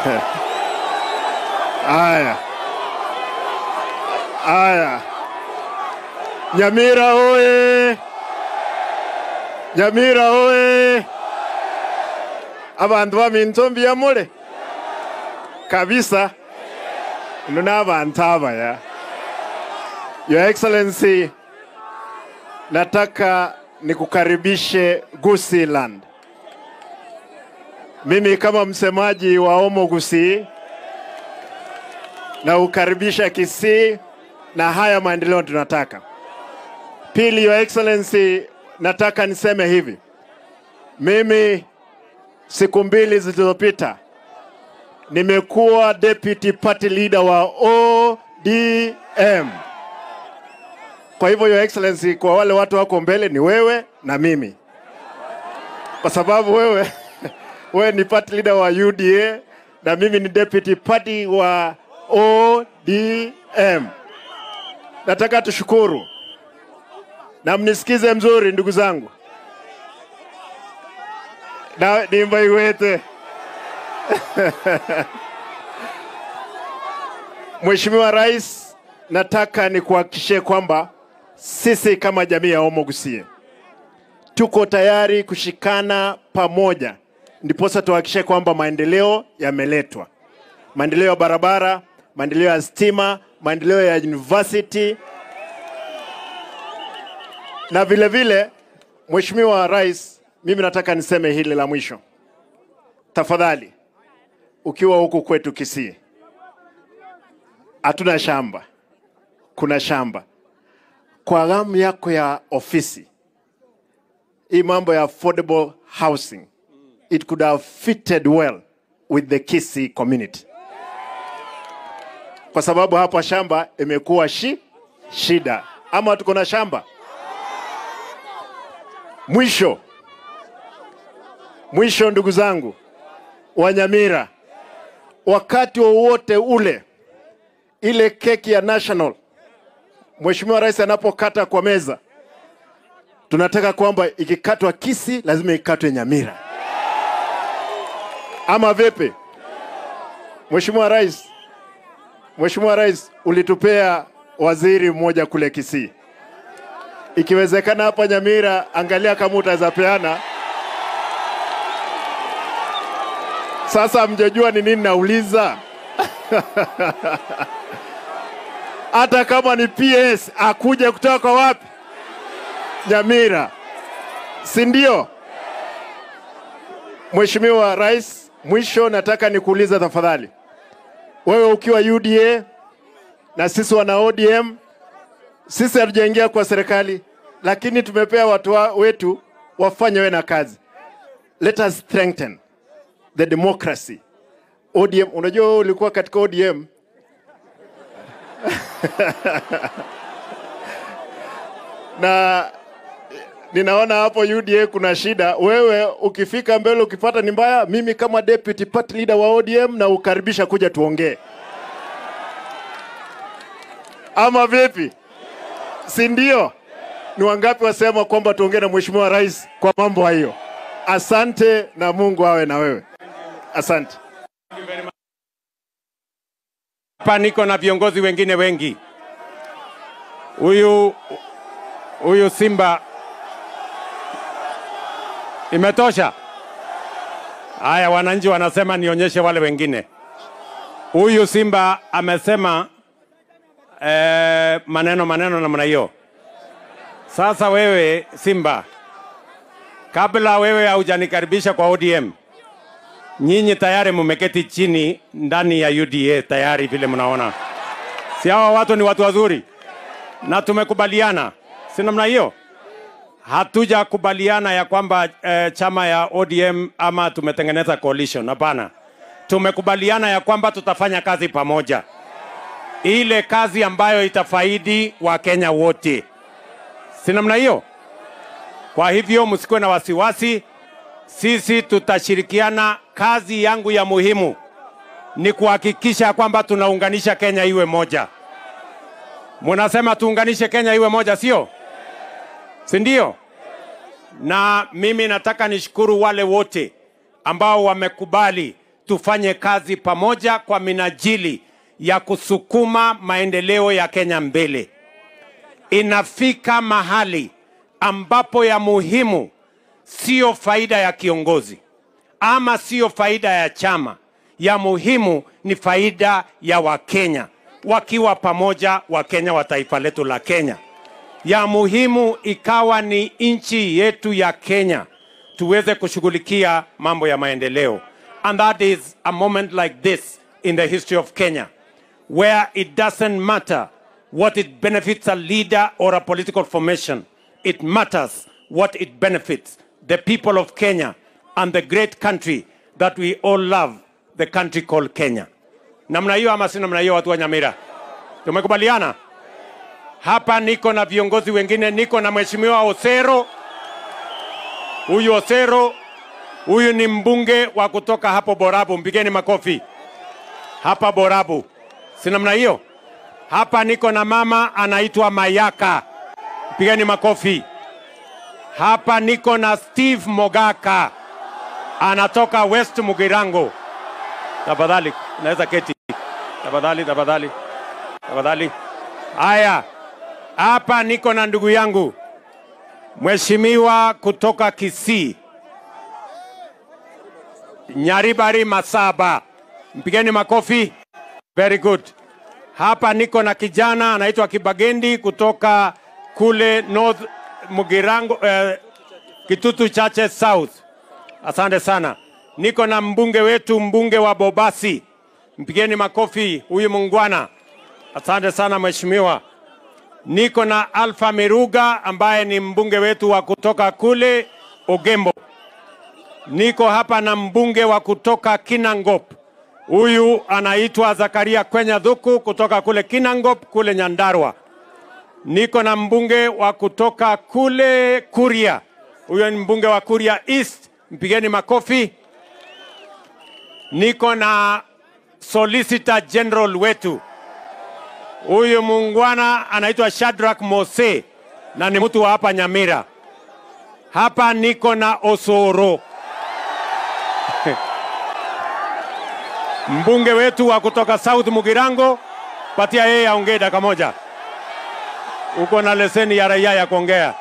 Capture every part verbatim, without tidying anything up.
Aya. Aya. Nyamira oye. Nyamira oye. Abantu bamintombi ya mule. Kabisa. Nuna abantu abaya. Your Excellency, nataka nikukaribishe Gusii Land. Mimi kama msemaji wa Omo Gusii na ukaribisha Kisii na haya maendeleo tunataka. Pili, Your Excellency, nataka niseme hivi. Mimi siku mbili zilizopita nimekuwa deputy party leader wa O D M. Kwa hivyo Your Excellency, kwa wale watu wako mbele ni wewe na mimi. Kwa sababu wewe wewe ni party leader wa U D A na mimi ni deputy party wa O D M. Nataka tushukuru. Na mnisikize mzuri ndugu zangu. Na nimba iwete. Mheshimiwa Rais, nataka nikuhakikishie kwamba sisi kama jamii ya Omo Gusii tuko tayari kushikana pamoja ndiposa tuhakikishe kwamba maendeleo yameletwa. Maendeleo ya barabara, maendeleo ya stima, maendeleo ya university. Na vile vile, Mheshimiwa Rais, mimi nataka niseme hili la mwisho. Tafadhali, ukiwa huku kwetu Kisii, hatuna shamba. Kuna shamba. Kwa ghamu yako ya ofisi, hii mambo ya affordable housing, it could have fitted well with the Kisii community. Kwa sababu hapa shamba imekuwa shi, shida. Ama tuko na shamba. Mwisho. Mwisho ndugu zangu, Wanyamira, wakati wowote ule, ile keki ya national, Mheshimiwa Rais anapokata kwa meza, tunataka kwamba ikikatwa Kisii, lazima ikatwe Nyamira. Ama vipi? Mheshimiwa Rais, Mheshimiwa Rais, ulitupea waziri mmoja kule Kisii. Ikiwezekana hapa Nyamira, angalia kama utaweza peana. Sasa mjejua ni nini nauliza. Hata kama ni P S, akuje kutoka wapi? Nyamira. Si ndio? Mheshimiwa Rais, mwisho nataka nikuuliza tafadhali. Wewe ukiwa U D A na sisi wana O D M, sisi hatujaingia kwa serikali, lakini tumepea watu wa, wetu wafanye we na kazi. Let us strengthen the democracy. O D M, unajua ulikuwa katika O D M. Na ninaona hapo U D A kuna shida. Wewe ukifika mbele ukipata ni mbaya, mimi kama deputy party leader wa O D M na ukaribisha kuja tuongee. Ama vipi? Si ndio? Ni wangapi wasema kwamba tuongee na Mheshimiwa Rais kwa mambo hayo? Asante na Mungu awe na wewe. Asante. Hapa niko na viongozi wengine wengi. Huyu huyu Simba imetosha. Haya, wananchi wanasema nionyeshe wale wengine. Huyu Simba amesema eh, maneno maneno namna hiyo. Sasa wewe Simba, kabla wewe haujanikaribisha kwa O D M, nyinyi tayari mumeketi chini ndani ya U D A tayari vile mnaona. Si hawa watu ni watu wazuri na tumekubaliana. Si namna hiyo? Hatuja kubaliana ya kwamba eh, chama ya O D M ama tumetengeneza coalition. Hapana. Tumekubaliana ya kwamba tutafanya kazi pamoja. Ile kazi ambayo itafaidi wa Kenya wote. Si namna hiyo? Kwa hivyo msikuwe na wasiwasi. Sisi tutashirikiana. Kazi yangu ya muhimu ni kuhakikisha kwamba tunaunganisha Kenya iwe moja. Munasema tuunganishe Kenya iwe moja, sio? Si ndio? Na mimi nataka nishukuru wale wote ambao wamekubali tufanye kazi pamoja kwa minajili ya kusukuma maendeleo ya Kenya mbele. Inafika mahali ambapo ya muhimu sio faida ya kiongozi ama sio faida ya chama. Ya muhimu ni faida ya Wakenya, wakiwa pamoja Wakenya wa taifa letu la Kenya. Ya muhimu ikawa ni nchi yetu ya Kenya tuweze kushughulikia mambo ya maendeleo. And that is a moment like this in the history of Kenya, where it doesn't matter what it benefits a leader or a political formation. It matters what it benefits the people of Kenya and the great country that we all love, the country called Kenya. Namna hiyo ama si namna hiyo, watu wa Nyamira? Tumekubaliana? Hapa niko na viongozi wengine, niko na Mheshimiwa Osero. Huyu Osero, huyu ni mbunge wa kutoka hapo Borabu, mpigeni makofi. Hapa Borabu. Si namna hiyo? Hapa niko na mama anaitwa Mayaka. Mpigeni makofi. Hapa niko na Steve Mogaka. Anatoka West Mugirango. Tafadhali, naweza keti. Tafadhali, tafadhali. Tafadhali. Haya. Hapa niko na ndugu yangu Mheshimiwa kutoka Kisii, Nyaribari Masaba. Mpigeni makofi. Very good. Hapa niko na kijana anaitwa Kibagendi kutoka kule North Mugirango, eh, Kitutu Chache South. Asante sana. Niko na mbunge wetu, mbunge wa Bobasi. Mpigeni makofi huyu mungwana. Asante sana mheshimiwa. Niko na Alpha Miruga ambaye ni mbunge wetu wa kutoka kule Ogembo. Niko hapa na mbunge wa kutoka Kinangop. Huyu anaitwa Zakaria Kwenya Dhuku kutoka kule Kinangop kule Nyandarua. Niko na mbunge wa kutoka kule Kuria. Huyu ni mbunge wa Kuria East. Mpigeni makofi. Niko na Solicitor General wetu. Huyu mungwana anaitwa Shadrack Mose na ni mtu wa hapa Nyamira. Hapa niko na Osoro. Mbunge wetu wa kutoka South Mugirango, patia yeye aongee dakika moja. Uko na leseni ya raia ya kuongea.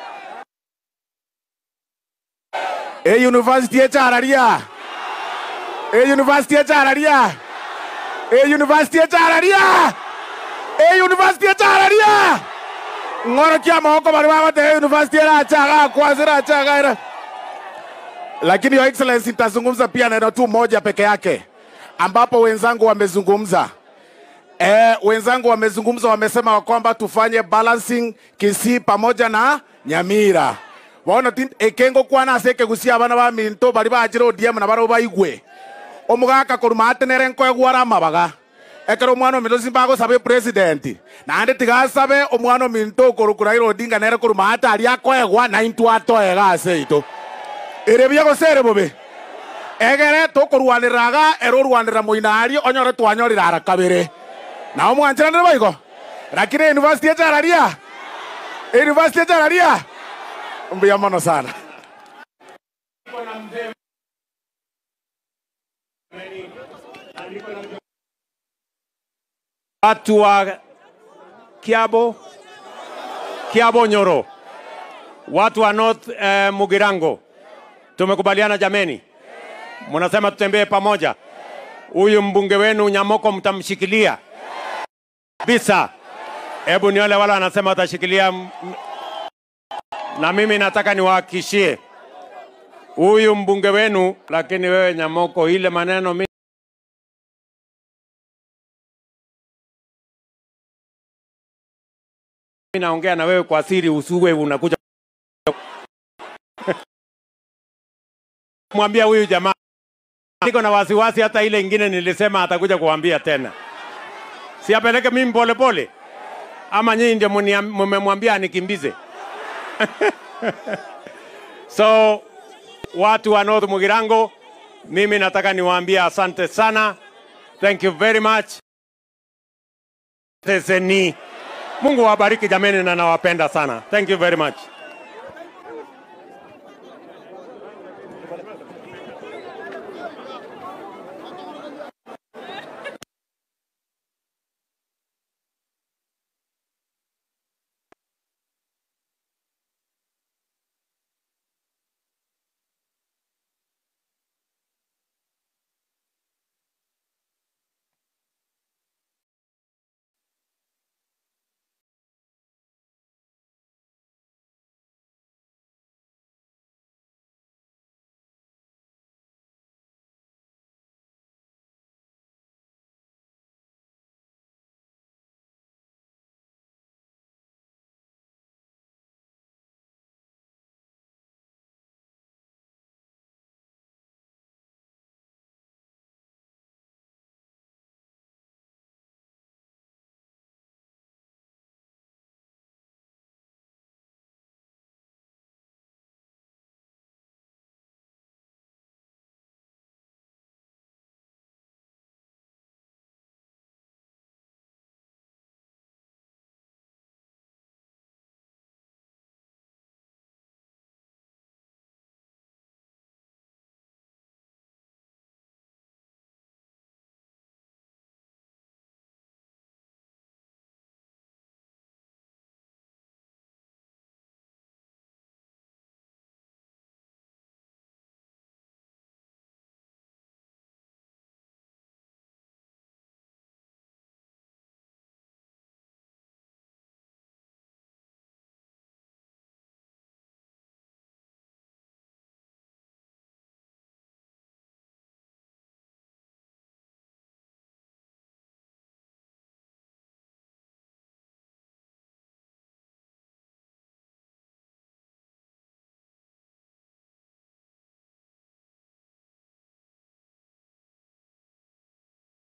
E University ya Chararia. E University ya Chararia. E University ya Chararia. E University ya Chararia. Ngoro kia maoko bari baba te University ya Chaga kwa zira Chaga. Lakini Your Excellency, nitazungumza pia neno tu moja peke yake ambapo wenzangu wamezungumza. Eh, wenzangu wamezungumza, wamesema kwamba tufanye balancing Kisii pamoja na Nyamira. Waona ekengo kwana seke gusia bana ba minto bari ba jiro D M na baro baigwe. Omugaka kurumate nerenko egwara mabaga. Ekero mwana minto simbago sabe president. Na ande tiga sabe omwana minto korukura iro dinga nere kurumate ali akoegwa na intu ato ega seito. Erebia go sere bobe. Egere to kurwaniraga ero rwanira muinari onyore twanyorira arakabere. Na omwanjira ndere baigo. Lakini University ya Chararia. University ya Chararia. Mbia mono sana. Watu wa Kiabo, Kiabo Nyoro, watu wa North eh, Mugirango, tumekubaliana jameni? Mnasema tutembee pamoja. Huyu mbunge wenu Nyamoko mtamshikilia bisa. Hebu niole wala anasema watashikilia. Na mimi nataka niwahakikishie huyu mbunge wenu, lakini wewe Nyamoko, ile maneno mimi naongea na wewe kwa siri, usiwe unakuja mwambia huyu jamaa. Niko na wasiwasi hata ile ingine nilisema atakuja kuambia tena. Si apeleke mimi pole pole? Ama nyinyi ndio mmemwambia anikimbize? So watu wa North Mugirango, mimi nataka niwaambie asante sana. Thank you very much. Teseni. Mungu wabariki jameni na nawapenda sana. Thank you very much.